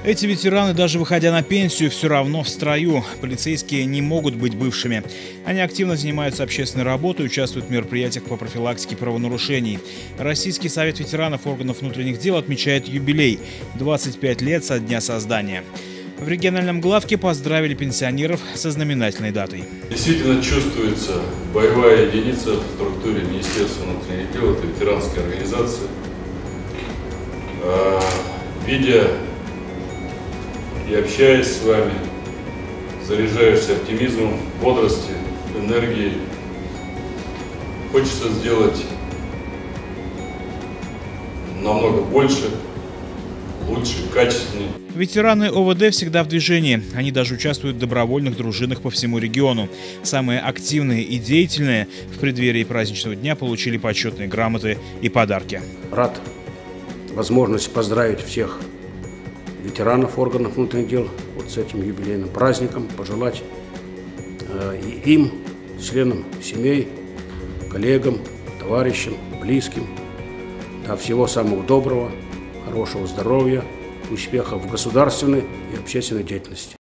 Эти ветераны, даже выходя на пенсию, все равно в строю. Полицейские не могут быть бывшими. Они активно занимаются общественной работой, участвуют в мероприятиях по профилактике правонарушений. Российский совет ветеранов органов внутренних дел отмечает юбилей – 25 лет со дня создания. В региональном главке поздравили пенсионеров со знаменательной датой. Действительно чувствуется боевая единица в структуре Министерства внутренних дел, это ветеранская организация. Видя и общаясь с вами, заряжаешься оптимизмом, бодростью, энергией. Хочется сделать намного больше, лучше, качественнее. Ветераны ОВД всегда в движении. Они даже участвуют в добровольных дружинах по всему региону. Самые активные и деятельные в преддверии праздничного дня получили почетные грамоты и подарки. Рад возможности поздравить всех ветеранов органов внутренних дел вот с этим юбилейным праздником, пожелать и им, членам семей, коллегам, товарищам, близким, всего самого доброго, хорошего здоровья, успехов в государственной и общественной деятельности.